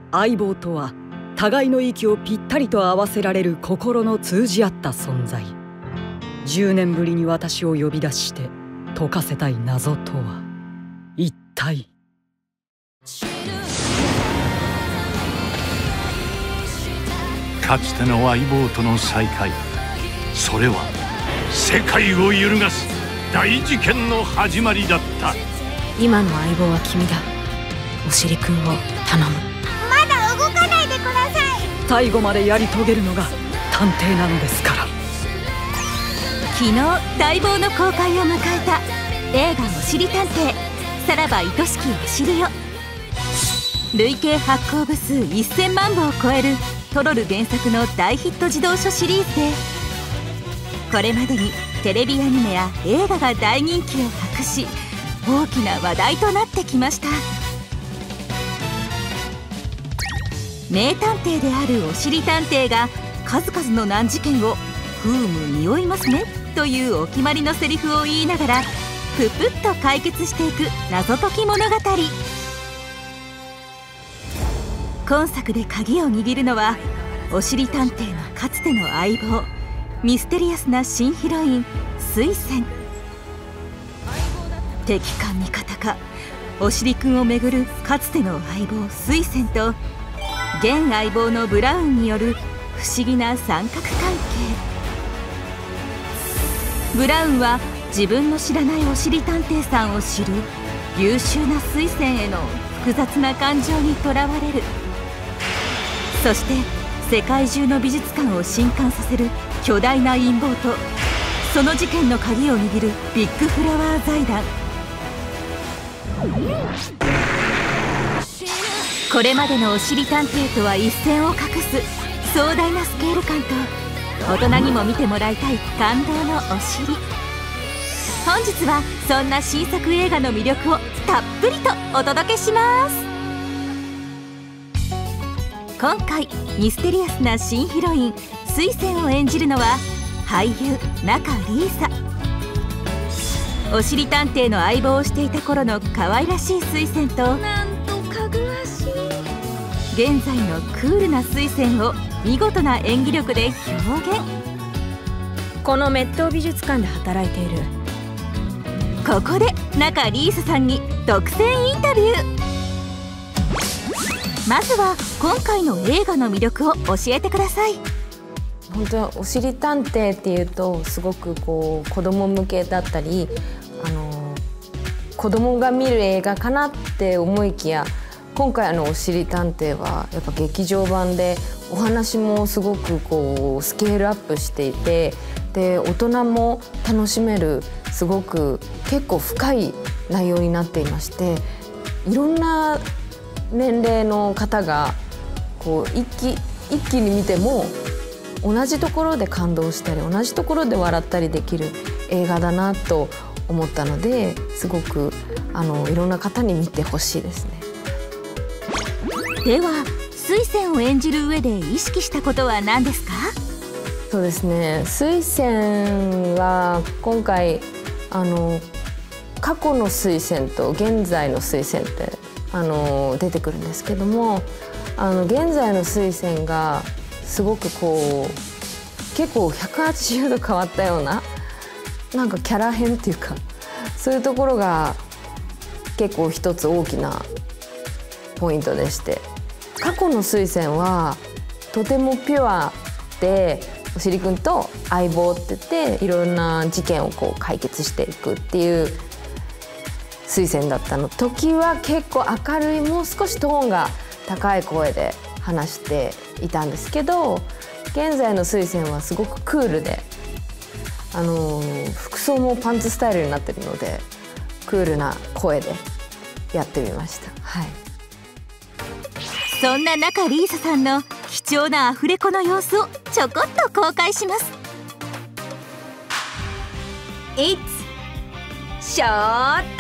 相棒とは互いの息をぴったりと合わせられる心の通じ合った存在。10年ぶりに私を呼び出して解かせたい謎とは一体。 かつての相棒との再会、それは世界を揺るがす大事件の始まりだった。 今の相棒は君だ。おしりくんを頼む。 まだ動かないでください。 最後までやり遂げるのが探偵なのですから。 昨日待望の公開を迎えた映画「おしり探偵さらば愛しきおしりよ」。累計発行部数1000万部を超えるトロル原作の大ヒット児童書シリーズで、これまでにテレビアニメや映画が大人気を博し、大きな話題となってきました。名探偵であるおしり探偵が数々の難事件を「風夢匂いますね」というお決まりのセリフを言いながらププッと解決していく謎解き物語。今作で鍵を握るのはおしり探偵のかつての相棒、ミステリアスな新ヒロイン水仙。敵か味方か、おしりくんをめぐるかつての相棒水仙と現相棒のブラウンによる不思議な三角関係。ブラウンは自分の知らないおしり探偵さんを知る優秀な水仙への複雑な感情にとらわれる。そして世界中の美術館を震撼させる巨大な陰謀と、その事件の鍵を握るビッグフラワー財団。これまでのおしり探偵とは一線を画す壮大なスケール感と、大人にも見てもらいたい感動のおしり。本日はそんな新作映画の魅力をたっぷりとお届けします。今回ミステリアスな新ヒロイン水仙を演じるのは俳優仲里依紗。おしり探偵の相棒をしていた頃の可愛らしい水仙と、 なんとかぐわしい現在のクールな水仙を見事な演技力で表現。 このメット美術館で働いている。 ここで仲里依紗さんに独占インタビュー。まずは今回の映画の魅力を教えてください。 本当はおしり探偵っていうとすごくこう子供向けだったり、子供が見る映画かなって思いきや、今回おしり探偵はやっぱ劇場版でお話もすごくこうスケールアップしていて、で大人も楽しめるすごく結構深い内容になっていまして、いろんな年齢の方がこう一気に見ても同じところで感動したり同じところで笑ったりできる映画だなと思ったので、すごくいろんな方に見てほしいですね。 では水仙を演じる上で意識したことは何ですか？ そうですね、水仙は今回過去の水仙と現在の水仙って出てくるんですけども、現在の水仙がすごくこう結構180度変わったような、なんかキャラ変っていうか、そういうところが結構一つ大きなポイントでして、過去の水仙はとてもピュアで、おしりくんと相棒って言っていろんな事件をこう解決していくっていう水仙だったの時は結構明るい、もう少しトーンが高い声で話していたんですけど、現在の水仙はすごくクールで、服装もパンツスタイルになってるのでクールな声でやってみました。はい、 そんな仲里依紗さんの貴重なアフレコの様子をちょこっと公開します。 It's Showtime!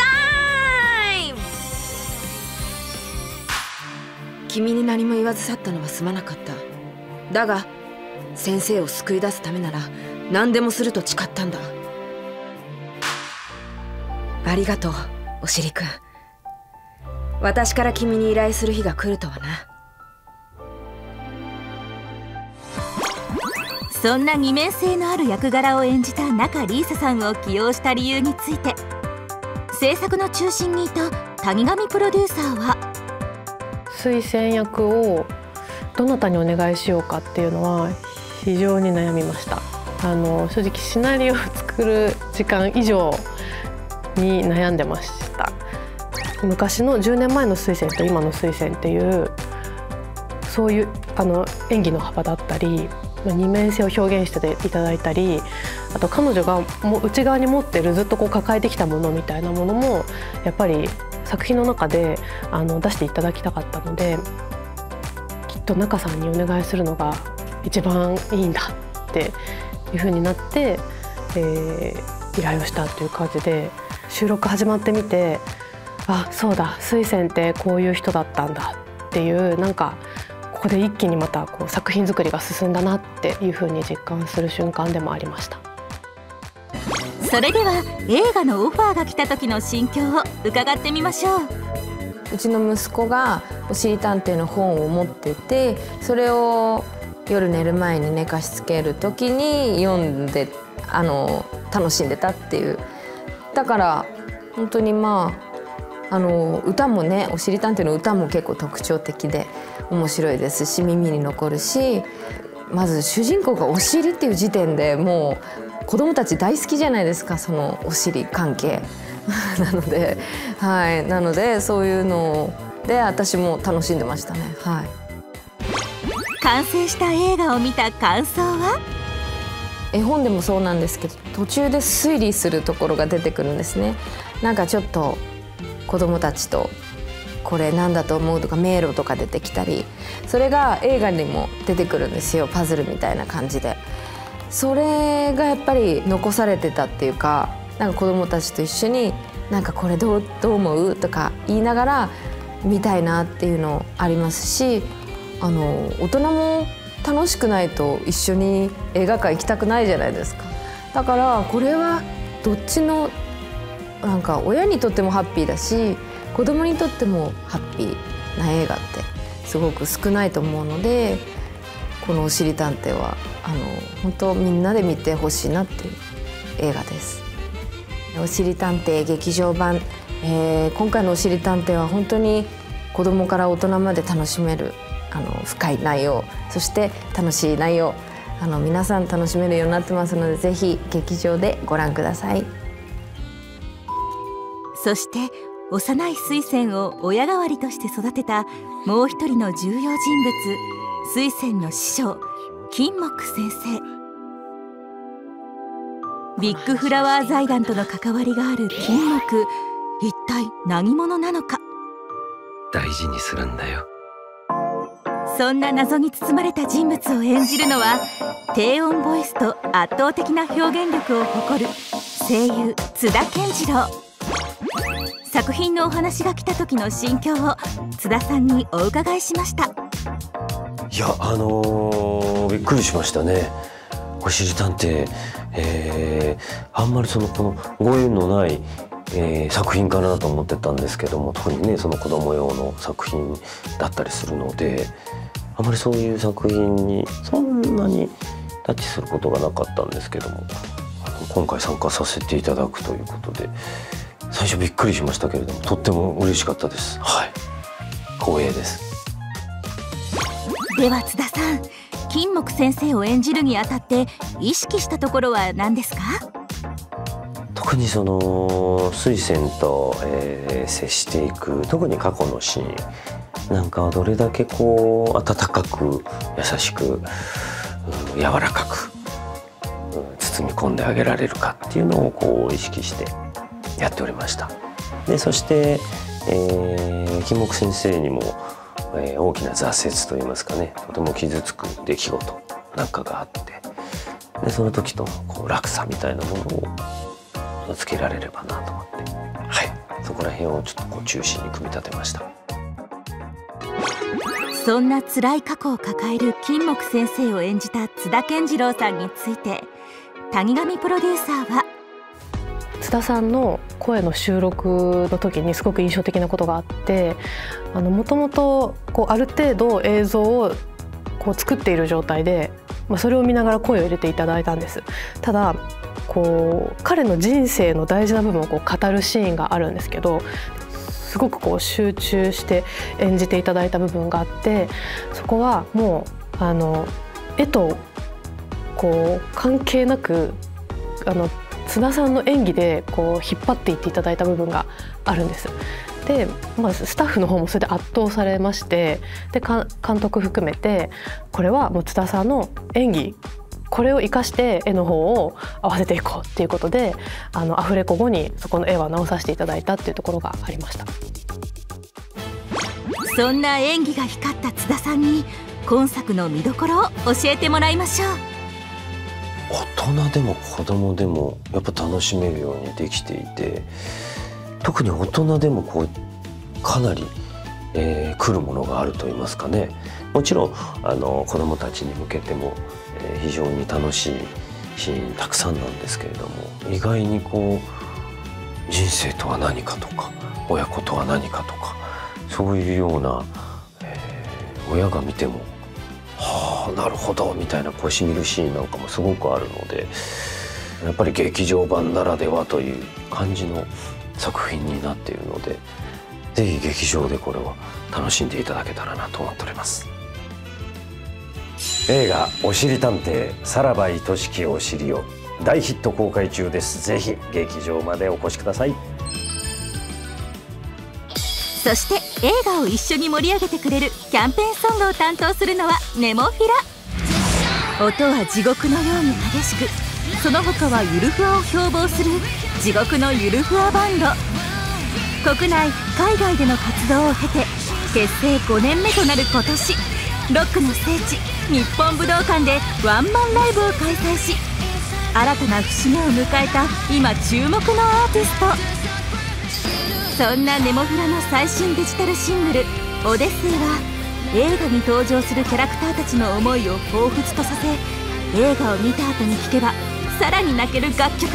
君に何も言わず去ったのはすまなかった。だが先生を救い出すためなら何でもすると誓ったんだ。ありがとう、おしりくん。私から君に依頼する日が来るとはな。 そんな二面性のある役柄を演じた仲里依紗さんを起用した理由について、制作の中心にいた谷上プロデューサーは、 推薦役をどなたにお願いしようかっていうのは非常に悩みました。正直シナリオを作る時間以上に悩んでました。昔の10年前の推薦と今の推薦っていうそういう演技の幅だったり二面性を表現していただいたり、あと彼女が内側に持ってるずっと抱えてきたものみたいなものもやっぱり作品の中で出していただきたかったので、きっと仲さんにお願いするのが一番いいんだっていう風になって、依頼をしたっていう感じで、収録始まってみて、あ、そうだ、推薦ってこういう人だったんだっていう、なんかここで一気にまた作品作りが進んだなっていう風に実感する瞬間でもありました。 それでは映画のオファーが来た時の心境を伺ってみましょう。 うちの息子がおしりたんていの本を持ってて、それを夜寝る前に寝かしつける時に読んで楽しんでたっていう。だから本当に歌もね、おしりたんていの歌も結構特徴的で面白いですし、耳に残るし、まず主人公がお尻っていう時点でもう子供たち大好きじゃないですか、そのお尻関係なので、はい、なのでそういうので私も楽しんでましたね。はい。 完成した映画を見た感想は？ 絵本でもそうなんですけど、途中で推理するところが出てくるんですね。なんかちょっと子供たちとこれなんだと思うとか迷路とか出てきたり、それが映画にも出てくるんですよ、パズルみたいな感じで。それがやっぱり残されてたっていうか、なんか子供たちと一緒になんかこれどう思うとか言いながら見たいなっていうのありますし、大人も楽しくないと一緒に映画館行きたくないじゃないですか。だからこれはどっちのなんか親にとってもハッピーだし、子供にとってもハッピーな映画ってすごく少ないと思うので、このおしりたんていは本当みんなで見てほしいなっていう映画です。おしりたんてい劇場版、今回のおしりたんていは本当に子供から大人まで楽しめる深い内容、そして楽しい内容、皆さん楽しめるようになってますので、ぜひ劇場でご覧ください。 そして幼い水仙を親代わりとして育てたもう一人の重要人物、水仙の師匠金木先生。ビッグフラワー財団との関わりがある金木、一体何者なのか。 大事にするんだよ。 そんな謎に包まれた人物を演じるのは、低音ボイスと圧倒的な表現力を誇る声優津田健次郎。作品のお話が来た時の心境を津田さんにお伺いしました。 いや、びっくりしましたね。おしりたんてい、あんまりこのご縁のない、作品かなと思ってたんですけども、特にねその子供用の作品だったりするので、あまりそういう作品にそんなにタッチすることがなかったんですけども、今回参加させていただくということで、最初びっくりしましたけれども、とっても嬉しかったです。はい、光栄です。 では津田さん、金木先生を演じるにあたって意識したところは何ですか？ 特にその水仙と、接していく、特に過去のシーンなんかはどれだけ温かく優しく、柔らかく、包み込んであげられるかっていうのを意識してやっておりました。でそして、金木先生にも、大きな挫折といいますかね、とても傷つく出来事なんかがあって、でその時と落差みたいなものをつけられればなと思って、はい、そこら辺をちょっと中心に組み立てました。 そんな辛い過去を抱える金木先生を演じた津田健次郎さんについて、谷上プロデューサーは。 津田さんの声の収録の時にすごく印象的なことがあって、もともとある程度映像を作っている状態でそれを見ながら声を入れていただいたんです。ただこう彼の人生の大事な部分をこう語るシーンがあるんですけど、すごくこう集中して演じていただいた部分があって、そこはもう絵とこう関係なく津田さんの演技でこう引っ張っていっていただいた部分があるんです。で、スタッフの方もそれで圧倒されまして、で監督含めてこれはもう津田さんの演技、これを生かして絵の方を合わせていこうっていうことでアフレコ後にそこの絵は直させていただいたっていうところがありました。 そんな演技が光った津田さんに今作の見どころを教えてもらいましょう。 大人でも子供でもやっぱ楽しめるようにできていて、特に大人でもこうかなり、来るものがあると言いますかね。もちろん子供たちに向けても、非常に楽しいシーンたくさんなんですけれども、意外にこう人生とは何かとか親子とは何かとか、そういうような、親が見てもはあなるほどみたいなこうしみるシーンなんかもすごくあるので、やっぱり劇場版ならではという感じの作品になっているので、ぜひ劇場でこれを楽しんでいただけたらなと思っております。映画「おしりたんていさらば愛しきおしりよ」大ヒット公開中です。ぜひ劇場までお越しください。 そして映画を一緒に盛り上げてくれるキャンペーンソングを担当するのはネモフィラ。音は地獄のように激しく、その他はゆるふわを標榜する地獄のゆるふわバンド。国内海外での活動を経て結成5年目となる今年、ロックの聖地日本武道館でワンマンライブを開催し、新たな節目を迎えた今注目のアーティスト。そんなネモフィラの最新デジタルシングル「オデッセイ」は映画に登場するキャラクターたちの思いを彷彿とさせ、映画を見た後に聴けばさらに泣ける楽曲です。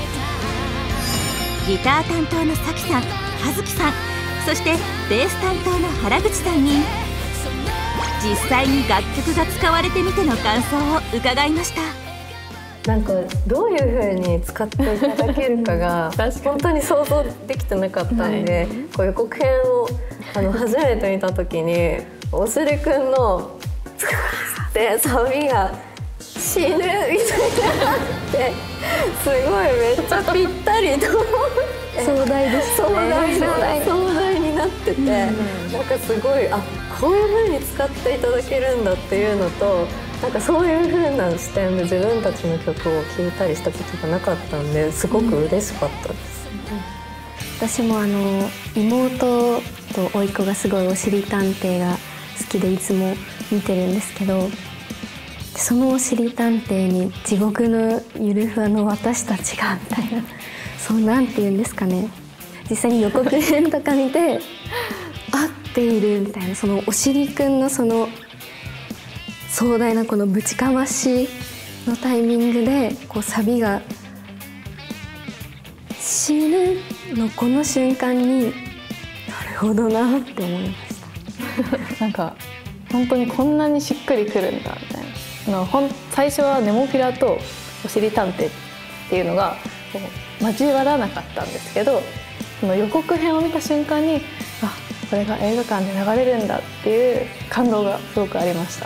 ギター担当のさきさん、葉月さん、そしてベース担当の原口さんに実際に楽曲が使われてみての感想を伺いました。 なんかどういう風に使っていただけるかが本当に想像できてなかったんで、こう予告編を初めて見た時におしりくんのツカーってサビが死ぬみたいなってすごいめっちゃぴったりと思って壮大ですね。壮大になってて、なんかすごいこういう風に使っていただけるんだっていうのと、なんかそういう風な視点で自分たちの曲を聴いたりしたことがなかったんで、すごく嬉しかったです。 私も妹と甥っ子がすごいおしりたんていが好きでいつも見てるんですけど、そのおしりたんていに地獄のゆるふわの私たちがみたいな、そうなんて言うんですかね、実際に予告編とか見て合っているみたいな、そのおしりくんのその壮大なこのぶちかましのタイミングでこうサビが死ぬのこの瞬間になるほどなって思いましたなんか本当にこんなにしっくりくるんだみたいな。最初はネモフィラとおしりたんていっていうのが交わらなかったんですけど、その予告編を見た瞬間にこれが映画館で流れるんだっていう感動がすごくありました。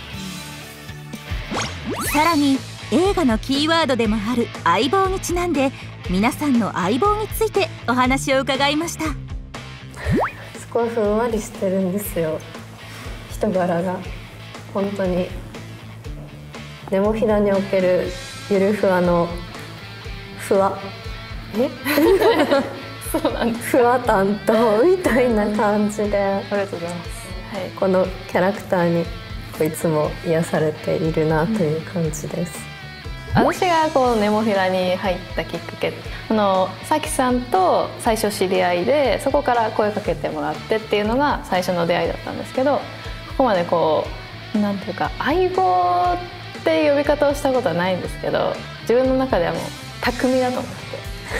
さらに映画のキーワードでもある相棒にちなんで、皆さんの相棒についてお話を伺いました。 すごいふんわりしてるんですよ、人柄が。本当にネモフィラにおけるゆるふわのふわそうなんです。 ふわ担当みたいな感じで、 ありがとうございます。 このキャラクターにいつも癒されているなという感じです。 私がこうネモフィラに入ったきっかけ、さきさんと最初知り合いで、そこから声かけてもらってっていうのが最初の出会いだったんですけど、ここまでこうなんていうか相棒って呼び方をしたことはないんですけど、自分の中ではもう匠だと思って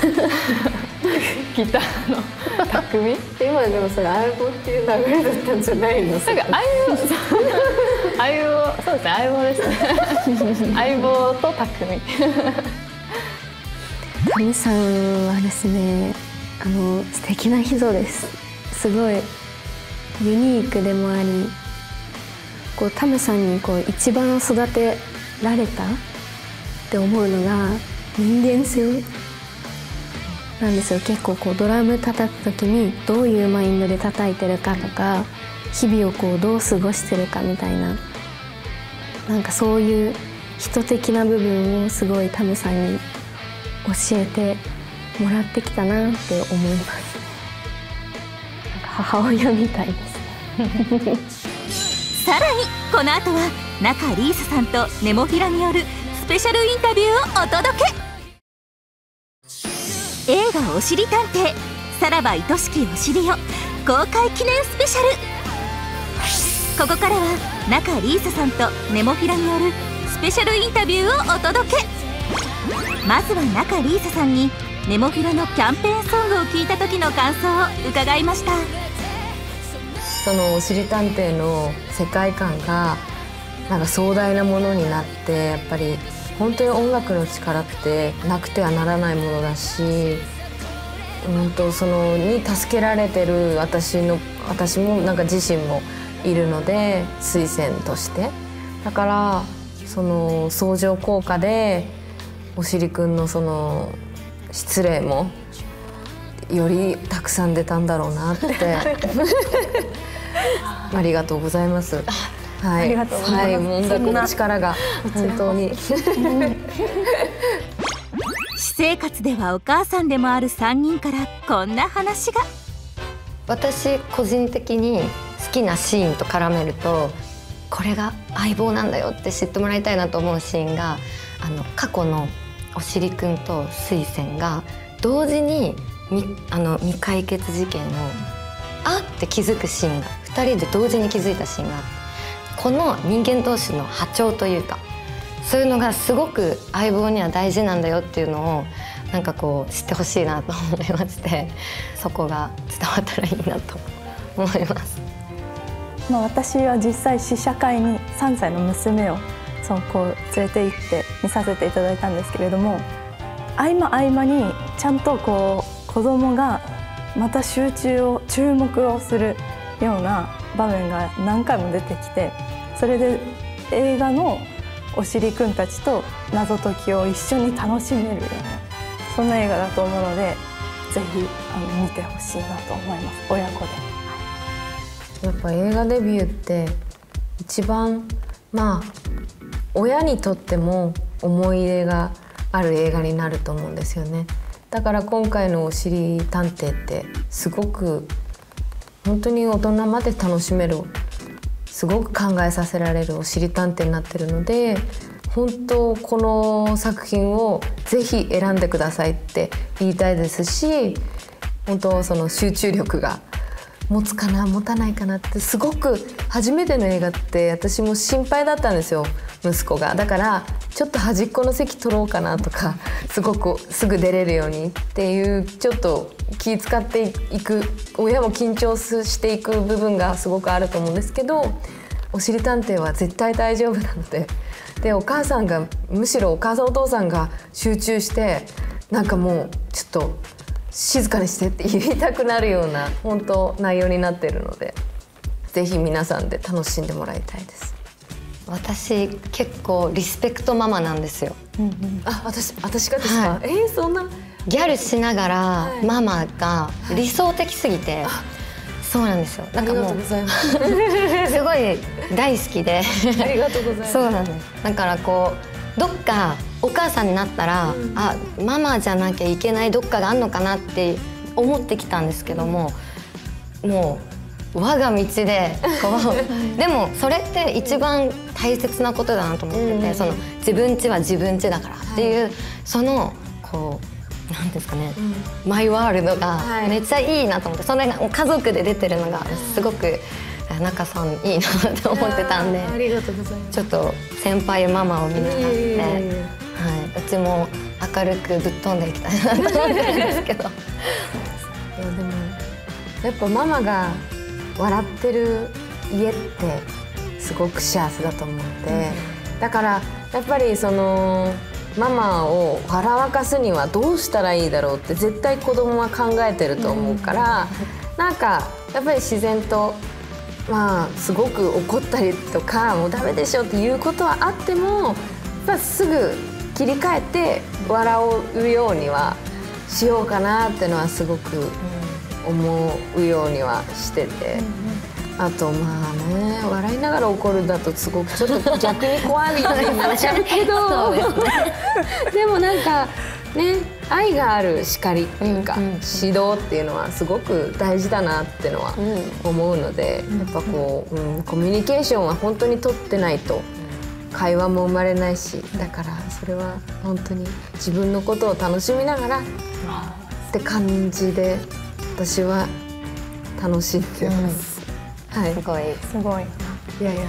ギターの匠今でもそれ相棒っていう流れだったんじゃないの？ なんか相棒相棒、そうですね、相棒ですね。相棒と匠。 タムさんはですね、素敵な人です。すごいユニークでもあり、こうタムさんにこう一番育てられたって思うのが人間性なんですよ。結構こうドラム叩く時にどういうマインドで叩いてるかとか、日々をこうどう過ごしてるかみたいな、なんかそういう人的な部分をすごいタムさんに教えてもらってきたなって思います。なんか母親みたいですね。 さらにこの後は仲里依紗さんとネモフィラによるスペシャルインタビューをお届け。映画「おしりたんていさらば愛しきおしりよ」公開記念スペシャル。ここからは仲里依紗さんとネモフィラによるスペシャルインタビューをお届け。まずは仲里依紗さんにネモフィラのキャンペーンソングを聞いた時の感想を伺いました。 そのおしりたんていの世界観がなんか壮大なものになって、やっぱり本当に音楽の力ってなくてはならないものだし、本当そのに助けられてる私もなんか自身もいるので、推薦としてだから、その相乗効果でおしりくんのその失礼もよりたくさん出たんだろうなってありがとうございます。はい、ありがとうございます。音楽の力が本当に私生活ではお母さんでもある3人からこんな話が。 私個人的に好きなシーンと絡めると、これが相棒なんだよって知ってもらいたいなと思うシーンが、過去のおしりくんと水仙が同時に未解決事件をあって気づくシーンが、2人で同時に気づいたシーンがあって、この人間同士の波長というか、そういうのがすごく相棒には大事なんだよっていうのをなんかこう知ってほしいなと思いまして、そこが伝わったらいいなと思います。 私は実際試写会に3歳の娘をこう連れて行って見させていただいたんですけれども、合間にちゃんとこう子供がまた注目をするような場面が何回も出てきて、それで映画のおしりくんたちと謎解きを一緒に楽しめるような、そんな映画だと思うので、ぜひ見てほしいなと思います、親子で。 やっぱ映画デビューって一番親にとっても思い入れがある映画になると思うんですよね。だから今回のおしりたんていってすごく本当に大人まで楽しめる、すごく考えさせられるおしりたんていになってるので、本当この作品をぜひ選んでくださいって言いたいですし、本当その集中力が持つかな持たないかなって、すごく初めての映画って私も心配だったんですよ、息子が。だからちょっと端っこの席取ろうかなとか、すごくすぐ出れるようにっていうちょっと気遣っていく、親も緊張していく部分がすごくあると思うんですけど、おしりたんていは絶対大丈夫なので、お母さんがむしろお母さんお父さんが集中してなんかもうちょっと静かにしてって言いたくなるような本当内容になっているので、ぜひ皆さんで楽しんでもらいたいです。 私結構リスペクトママなんですよ。 私がですか？そんなギャルしながらママが理想的すぎて、そうなんですよ。なんかもうすごい大好きで、 ありがとうございます。 そうなんです。だからこうどっかお母さんになったら、ママじゃなきゃいけないどっかがあるのかなって思ってきたんですけども、もう我が道ででもそれって一番大切なことだなと思ってて、その自分家は自分家だからっていう、そのこうなんですかね、マイワールドがめっちゃいいなと思って、それが家族で出てるのがすごく仲さんいいなって思ってたんで、 ありがとうございます。 ちょっと先輩ママを見習って、うちも明るくぶっ飛んでいきたいなと思ってるんですけど。 でもやっぱママが笑ってる家ってすごく幸せだと思うので、だからやっぱりそのママを笑わかすにはどうしたらいいだろうって絶対子供は考えてると思うから、なんかやっぱり自然とまあすごく怒ったりとかもうダメでしょっていうことはあっても、やっぱすぐ切り替えて笑うようにはしようかなってのはすごく思うようにはしてて。あとまあね、笑いながら怒るだとすごくちょっと逆に怖いみたいになっちゃうけどでもなんかね、愛がある叱りっていうか、指導っていうのはすごく大事だなってのは思うので、やっぱこう、コミュニケーションは本当に取ってないと会話も生まれないし、だからそれは本当に自分のことを楽しみながらって感じで私は楽しんでます。はい、 すごいすごい。 いやいや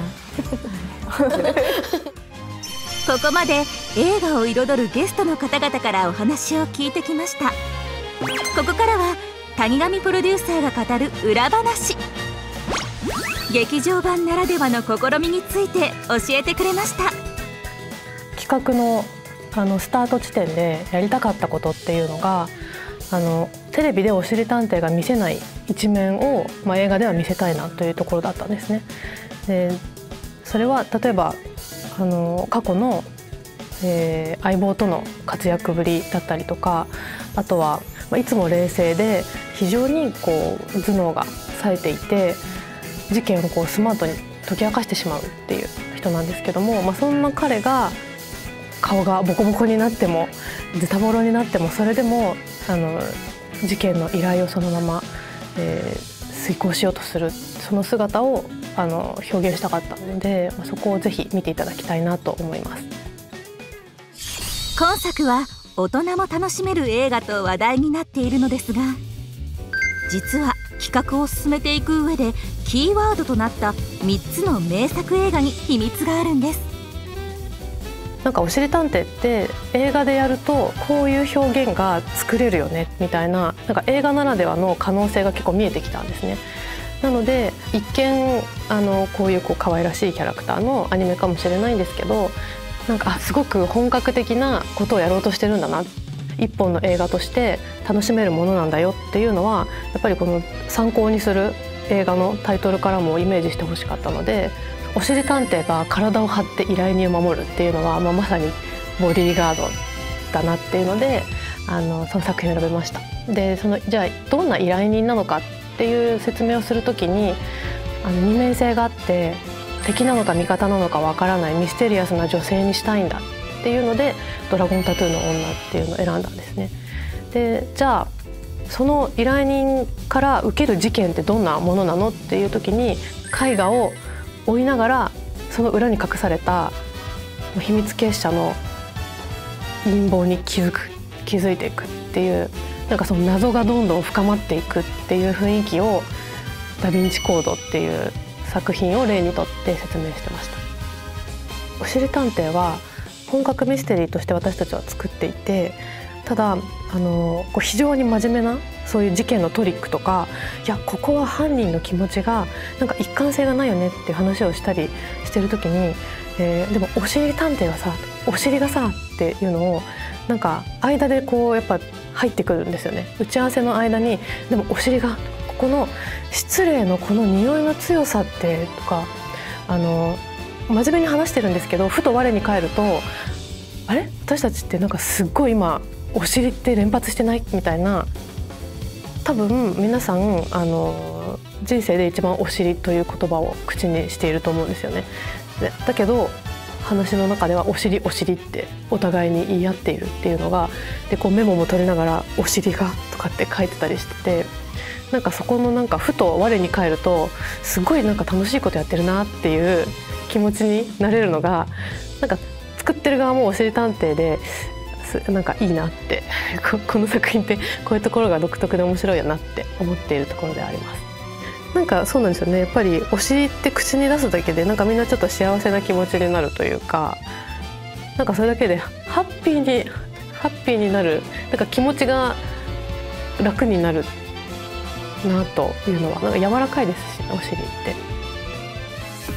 ここまで映画を彩るゲストの方々からお話を聞いてきました。ここからは谷上プロデューサーが語る裏話、劇場版ならではの試みについて教えてくれました。 企画のスタート地点でやりたかったことっていうのが、テレビでおしり探偵が見せない一面を、映画では見せたいなというところだったんですね。でそれは例えば過去の、相棒との活躍ぶりだったりとか、あとは、いつも冷静で非常にこう頭脳が冴えていて事件をこうスマートに解き明かしてしまうっていう人なんですけども、そんな彼が顔がボコボコになってもズタボロになってもそれでも事件の依頼をそのまま、遂行しようとするその姿を表現したかったので、そこをぜひ見ていただきたいなと思います。 今作は大人も楽しめる映画と話題になっているのですが、実は企画を進めていく上でキーワードとなった3つの名作映画に秘密があるんです。 なんかおしり探偵って映画でやるとこういう表現が作れるよねみたいな、なんか映画ならではの可能性が結構見えてきたんですね。なので一見こういう可愛らしいキャラクターのアニメかもしれないんですけど、なんかすごく本格的なことをやろうとしてるんだな、一本の映画として楽しめるものなんだよっていうのはやっぱりこの参考にする映画のタイトルからもイメージしてほしかったので、おしり探偵が体を張って依頼人を守るっていうのは、まさにボディーガードだなっていうのでその作品を選びました。でじゃあどんな依頼人なのかっていう説明をするときに二面性があって敵なのか味方なのかわからないミステリアスな女性にしたいんだっていうのでドラゴンタトゥーの女っていうのを選んだんですね。でじゃあその依頼人から受ける事件ってどんなものなのっていう時に絵画を追いながらその裏に隠された秘密結社の陰謀に気づいていくっていう、なんかその謎がどんどん深まっていくっていう雰囲気をダヴィンチコードっていう作品を例にとって説明してました。おしり探偵は本格ミステリーとして私たちは作っていて、ただ非常に真面目なそういう事件のトリックとか、いやここは犯人の気持ちがなんか一貫性がないよねっていう話をしたりしてる時に、でもおしり探偵はさ、お尻がさっていうのをなんか間でやっぱ入ってくるんですよね。打ち合わせの間にでもお尻がここの失礼のこの匂いの強さってとか真面目に話してるんですけど、ふと我に返るとあれ私たちってなんかすっごい今お尻って連発してないみたいな、多分皆さん人生で一番お尻という言葉を口にしていると思うんですよね。だけど話の中ではお尻お尻ってお互いに言い合っているっていうのがでメモも取りながらお尻がとかって書いてたりしてて、なんかそこのなんかふと我に返るとすごいなんか楽しいことやってるなっていう気持ちになれるのが、なんか作ってる側もおしり探偵でなんかいいなってこの作品ってこういうところが独特で面白いよなって思っているところであります。なんかそうなんですよね。やっぱりお尻って口に出すだけでなんかみんなちょっと幸せな気持ちになるというか、なんかそれだけでハッピーになる、なんか気持ちが楽になるなというのはなんか柔らかいですし、お尻って。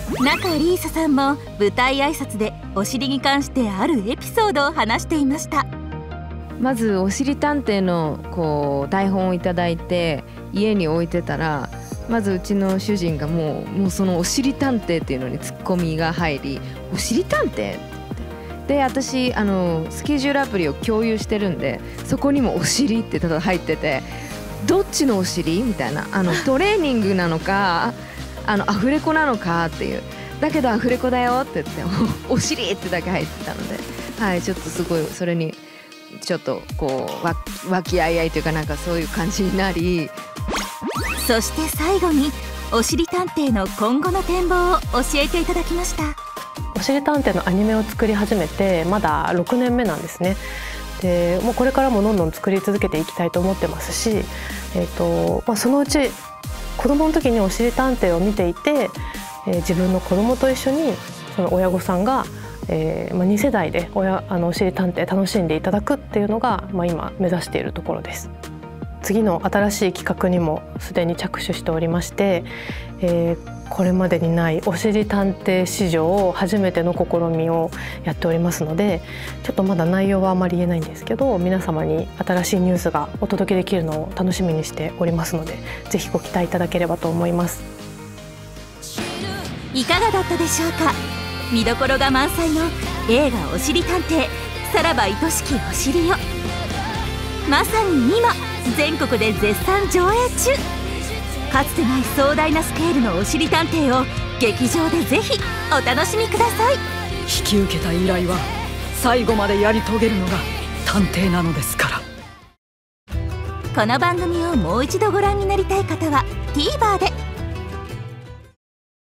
中里依紗さんも舞台挨拶でお尻に関してあるエピソードを話していました。 まずおしりたんていの台本をいただいて家に置いてたら、まずうちの主人がもうそのおしりたんていっていうのにツッコミが入り、おしりたんていで、私スケジュールアプリを共有してるんで、そこにもお尻ってただ入ってて、どっちのお尻みたいな、トレーニングなのかアフレコなのかっていう、だけどアフレコだよって言ってお尻ってだけ入ってたので、はい、ちょっとすごいそれにちょっと和気あいあいというか、なんかそういう感じになり、 そして最後におしりたんていの今後の展望を教えていただきました。 おしりたんていのアニメを作り始めてまだ6年目なんですね。でもうこれからもどんどん作り続けていきたいと思ってますし、そのうち子供の時におしりたんていを見ていて、自分の子供と一緒にその親御さんが2世代でおしりたんてい楽しんでいただくっていうのが、今目指しているところです。次の新しい企画にもすでに着手しておりまして、これまでにないおしりたんてい史上初めての試みをやっておりますので、ちょっとまだ内容はあまり言えないんですけど、皆様に新しいニュースがお届けできるのを楽しみにしておりますので、ぜひご期待いただければと思います。 いかがだったでしょうか。見どころが満載の映画おしりたんていさらば愛しきおしりよ、まさに今全国で絶賛上映中。かつてない壮大なスケールのおしりたんていを劇場でぜひお楽しみください。 引き受けた依頼は最後までやり遂げるのが探偵なのですから。 この番組をもう一度ご覧になりたい方は TVer で。